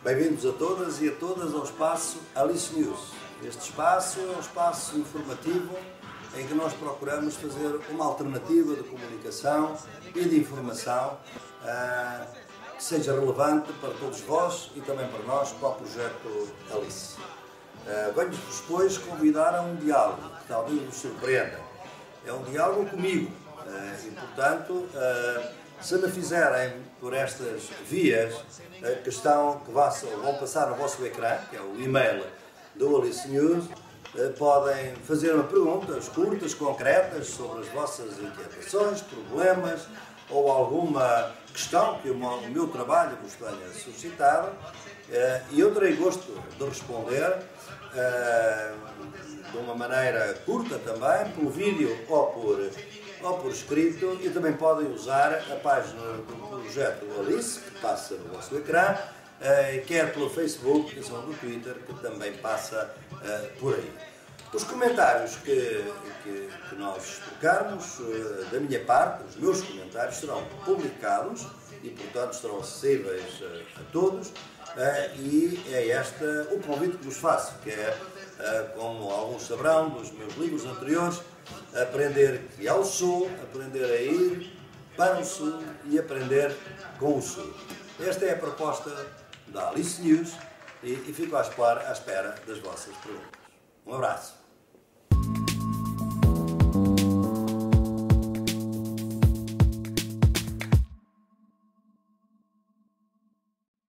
Bem-vindos a todas e a todas ao espaço Alice News. Este espaço é um espaço informativo em que nós procuramos fazer uma alternativa de comunicação e de informação que seja relevante para todos vós e também para nós, para o projeto Alice. Venho-vos, pois, convidar a um diálogo que talvez vos surpreenda. É um diálogo comigo e, portanto, se me fizerem por estas vias que vão passar no vosso ecrã, que é o e-mail do Alice News, podem fazer-me perguntas curtas, concretas, sobre as vossas inquietações, problemas ou alguma questão que o meu trabalho vos tenha suscitado, e eu terei gosto de responder de uma maneira curta também, por vídeo ou por escrito, e também podem usar a página do projeto Alice, que passa no vosso ecrã, quer pelo Facebook, quer no Twitter, que também passa por aí. Os comentários que nós trocarmos, da minha parte, os meus comentários serão publicados e, portanto, estarão acessíveis a todos, e é este o convite que vos faço, que é, como alguns saberão dos meus livros anteriores, aprender que ir ao Sul, aprender a ir para o Sul e aprender com o Sul. Esta é a proposta da Alice News e fico à espera das vossas perguntas. Um abraço.